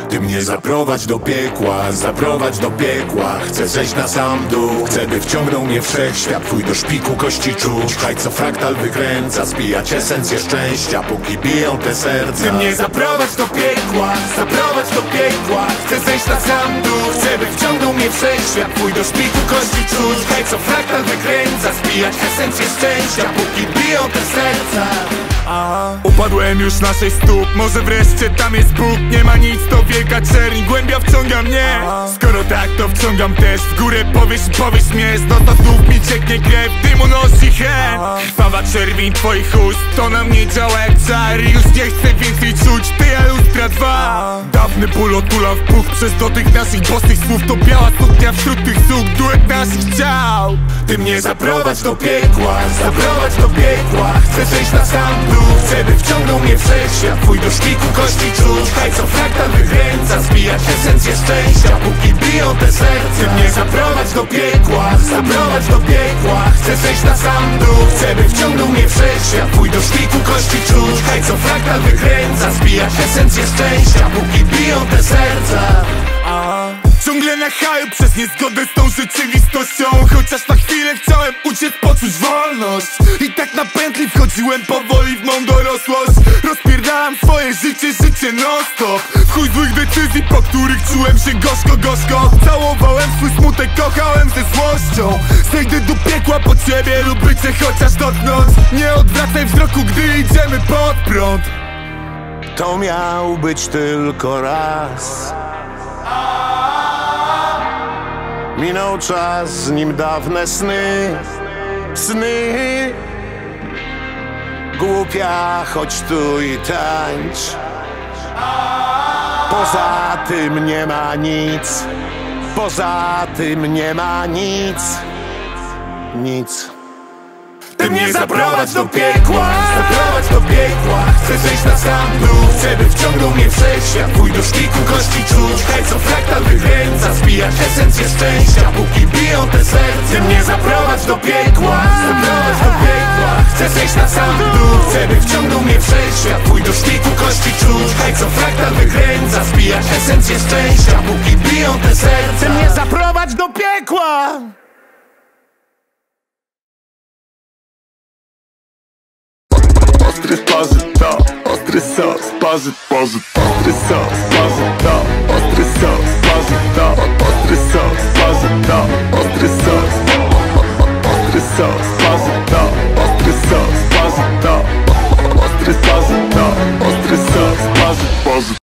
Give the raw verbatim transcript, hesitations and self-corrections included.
Ty mnie zaprowadź do piekła, zaprowadź do piekła. Chcę zejść na sam dół, chcę by wciągnął mnie wszechświat. Twój do szpiku kości czuć, haj co fraktal wykręca. Spijać esencję szczęścia, póki biją te serca. Ty mnie zaprowadź do piekła, zaprowadź do piekła. Chcę zejść na sam dół, chcę by wciągnął mnie wszechświat. Twój do szpiku kości czuć, haj co fraktal wykręca. Spijać esencję szczęścia, póki biją te serca. Upadłem już na sześć stóp, może wreszcie tam jest Bóg. Nie ma nic, to wielka czerń, głębia wciąga mnie. Skoro tak, to wciągam też w górę, powiesz i powiesz mnie. No to znów mi cieknie krew, dymu nosi chęt. Krwawa czerwień twoich ust, to na mnie działa jak czar. Już nie chcę więcej czuć, ty a lustra dwa. Dawny ból otula w puch przez dotyk naszych bosych słów. To biała suknia wśród tych słów, duet naszych ciał. Ty mnie zaprowadź do piekła, zaprowadź do piekła. Chcę zejść na sam dół, chcę by wciągnął mnie wszechświat. Twój do szpiku kości czuć, haj co fraktal wykręca. Zbijać esencję szczęścia, póki biją te serca. Ty mnie zaprowadź do piekła, zaprowadź do piekła. Chcę zejść na sam dół, chcę by wciągnął mnie wszechświat. Twój do szpiku kości czuć, haj co fraktal wykręca. Zbijać esencję szczęścia, póki biją te serca. Ciągle na haju przez niezgodę z tą rzeczywistością. Chociaż na chwilę chciałem uciec, poczuć wolność. I tak na pętli wchodziłem powoli w mą dorosłość. Rozpierdalam swoje życie, życie non stop. W chuj złych decyzji, po których czułem się gorzko, gorzko. Całowałem swój smutek, kochałem ze złością. Zejdę do piekła po ciebie lub by cię chociaż dotknąć. Nie odwracaj wzroku, gdy idziemy pod prąd. To miał być tylko raz. Minął czas, z nim dawne sny, sny. Głupia, chodź tu i tańcz. Poza tym nie ma nic, poza tym nie ma nic, nic. Ty mnie zaprowadź do piekła, zaprowadź do piekła. Chcę zejść na sam dół, chcę by wciągnął mnie wszechświat. Twój do szpiku kości czuć, hej co fraktal wykręca. Zbijać esencję szczęścia, póki biją te serca. Ty mnie zaprowadź do piekła, zaprowadź do piekła. Chcę zejść na sam dół, chcę by wciągnął mnie wszechświat. Twój do szpiku kości czuć, hej co fraktal wykręca. Zbijać esencję szczęścia, póki biją te serca. Ty mnie zaprowadź do piekła. Ostry spożyto, ostry sos, spożyto, ostry sos, spożyto, ostry sos, spożyto, ostry sos, spożyto, ostry sos, ostry sos, spożyto, ostry sos, spożyto, ostry spożyto, ostry sos, spożyto.